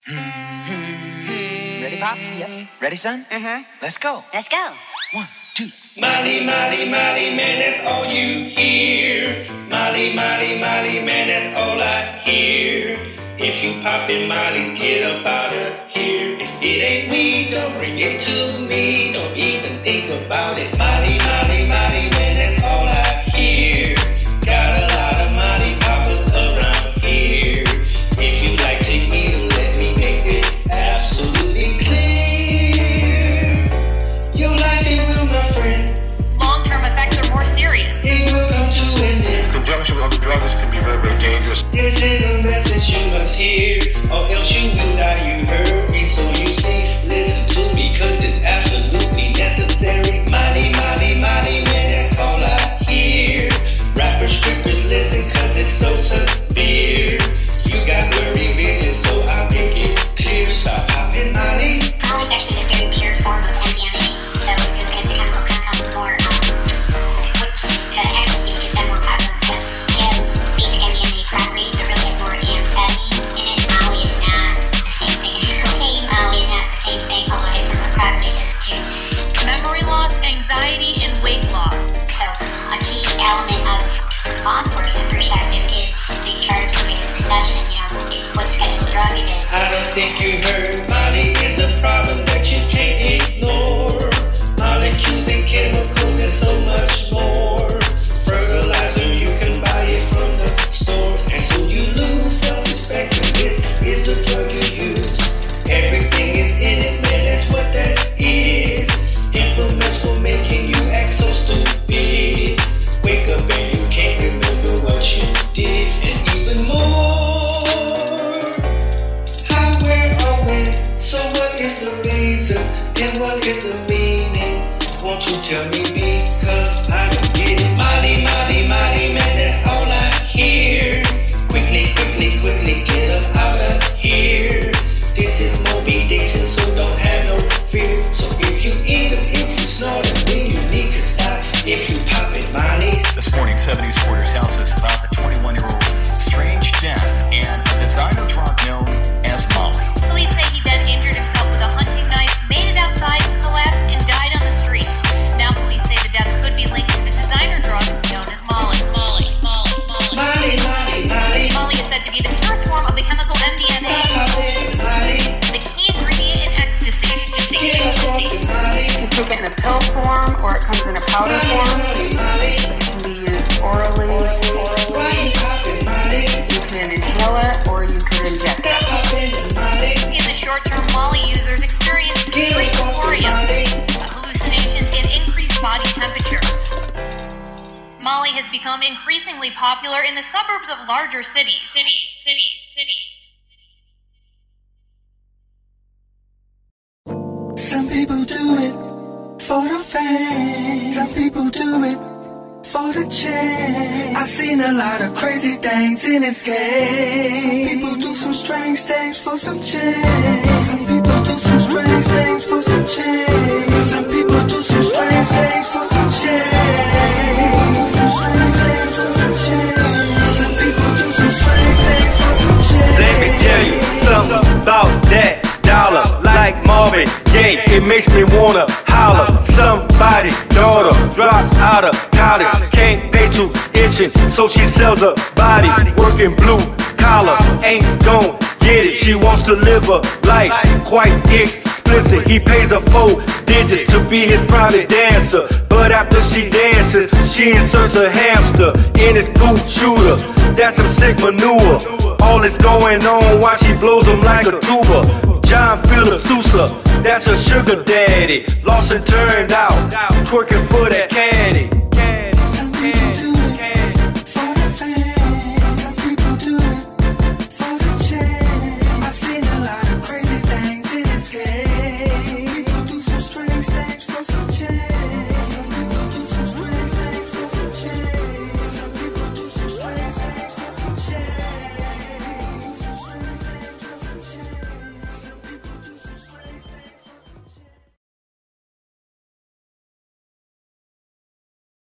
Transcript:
Ready, Pop? Yep. Ready, son? Let's go. Let's go. 1, 2. Molly, Molly, Molly, man, that's all you hear. Molly, Molly, Molly, man, that's all I hear. If you poppin' Molly's, get up out of here. If it ain't weed, don't bring it to me. Don't even think about it. Molly, Molly, Molly, man, that's all I hear. Got a lot of Molly poppers around here. If you like to eat them, let me make this absolutely clear. Your life, it will, my friend. Long-term effects are more serious. It will come to an end. Conjunction with other drugs can be very, very dangerous. This is a message you must hear, or else you will die. You heard me, so you see. Listen to me, cause it's absolutely necessary. Molly, Molly, Molly, man, that's all I hear. Rappers, strippers, listen, cause it's so severe. You got blurry vision, so I'll make it clear. Stop popping Molly. Molly is actually a very pure form of MDMA, so it's going to become more ecstasy, which is more popular because it has basic MDMA properties, but really has more amphetamines in it. Molly is not the same thing as cocaine. Molly is not the same thing, although it has similar properties in it too. Memory loss, anxiety, and weight loss. So a key element of law enforcement perspective is being charged with possession, what scheduled drug it is. I don't think you heard. Molly is a problem that you can't ignore. Molecules and chemicals and so much more. Fertilizer, you can buy it from the store. And so you lose self-respect, and this is the drug you use. Everything is in it, man, that's what that is. Infamous for making you act so stupid. Wake up and you can't remember what you did. And even more, how, where, or when. So what is the reason? And what is the meaning? Won't you tell me, because I don't get it. Molly, Molly, Molly, man, that's all I hear. Quickly, quickly, quickly, get up out of here. This is Moby Diction, so don't have no fear. So if you eat them, if you snort them, then you need to stop. If you pop it, Molly. This morning, 70s Reuters tells us about the 21-year-old's strange death and a designer drug known as Molly. Police say he then injured himself with a hunting knife, made it outside, collapsed, and died on the street. Now police say the death could be linked to the designer drug known as Molly. Molly, Molly, Molly. Molly is said to be the purest form of the chemical MDMA, Molly. the key ingredient in ecstasy. Get up off the Molly. You can take it in a pill form, or it comes in a powder form. Molly. It can be used orally. Why you popping, Molly? You can inhale it, or you can inject it. Stop popping Molly. In the short term, Molly users experience Get extreme up off the euphoria, Molly. hallucinations, and increased body temperature. Molly has become increasingly popular in the suburbs of larger cities. Some people do it for the fame. Some people do it for the change. I've seen a lot of crazy things in this game. Some people do some strange things for some change. Some people do some strange things for some change. Some people do some strange things for some change. Some people do some strange things for some change. Some people do some strange things for some change. Let me tell you something about that dollar. Like Marvin Gaye, it makes me wanna holler. Somebody's daughter drops out of college, can't pay tuition, so she sells her body, working blue collar, ain't gon' get it. She wants to live a life quite explicit. He pays her 4 digits to be his private dancer, but after she dances, she inserts a hamster in his boot shooter. That's some sick manure. All is going on while she blows him like a tuba. John Philip Sousa, that's her sugar daddy. Lost and turned out, twerking for that